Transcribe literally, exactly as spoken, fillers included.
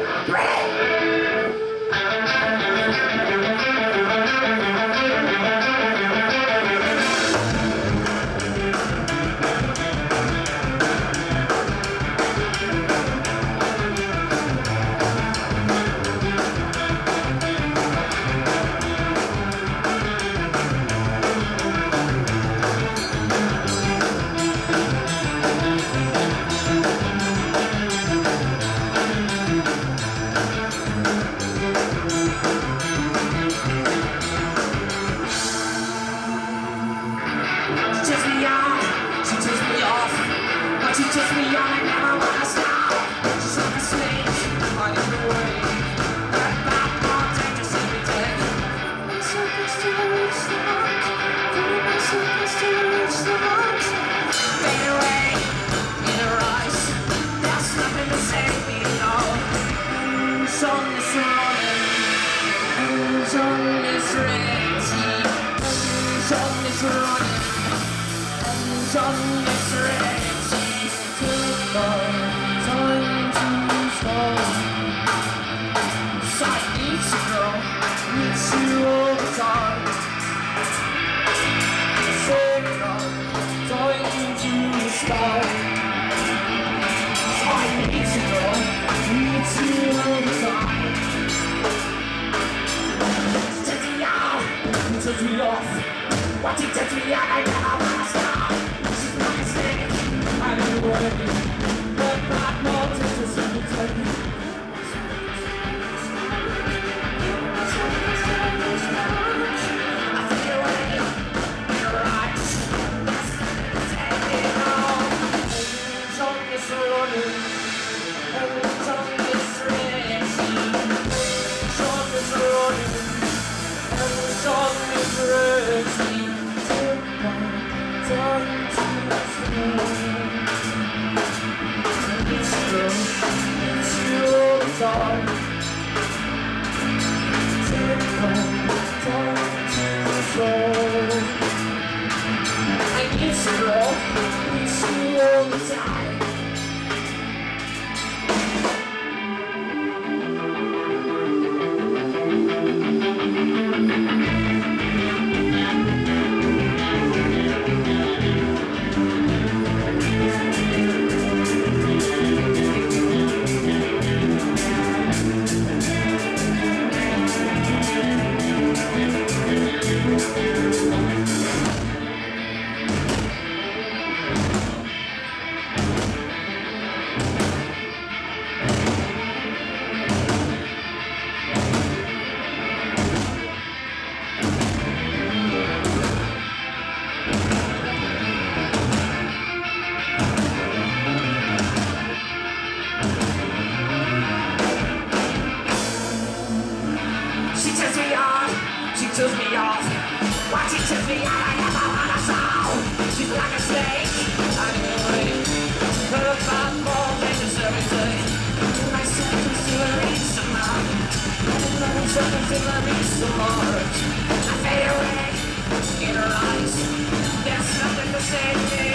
She takes me on, I never wanna stop. She's like a snake, running away. That bad more dangerous every day. My circus to reach the mark. My circus to reach the mark. Fade away in her eyes. There's nothing to save me, no. Sun is running. Sun is ready. Sun is running. Sun is ready. Time to start. Sight needs you, girl. Needs you all the time. So come, time to start. Sight needs you, girl. Needs you all the time. She takes me out, turns me off. Watch it takes me out, I never wanna stop. She's like a snake, I don't worry. Not more to the I feel away in your eyes. Take it all. And tongue is running. And tongue is ready. Tongue is running. And tongue is ready. Tongue to slow. It's you all the time. Take home, time to control. I need you, girl. It's you all the time. She turns me on, she turns me off. Why she turns me on, I never wanna solve. She's like a snake, I'm in the way. Her about more dangerous every day. My circles to reach the mark. My circles to reach the mark. I fade away in her eyes. There's nothing to say.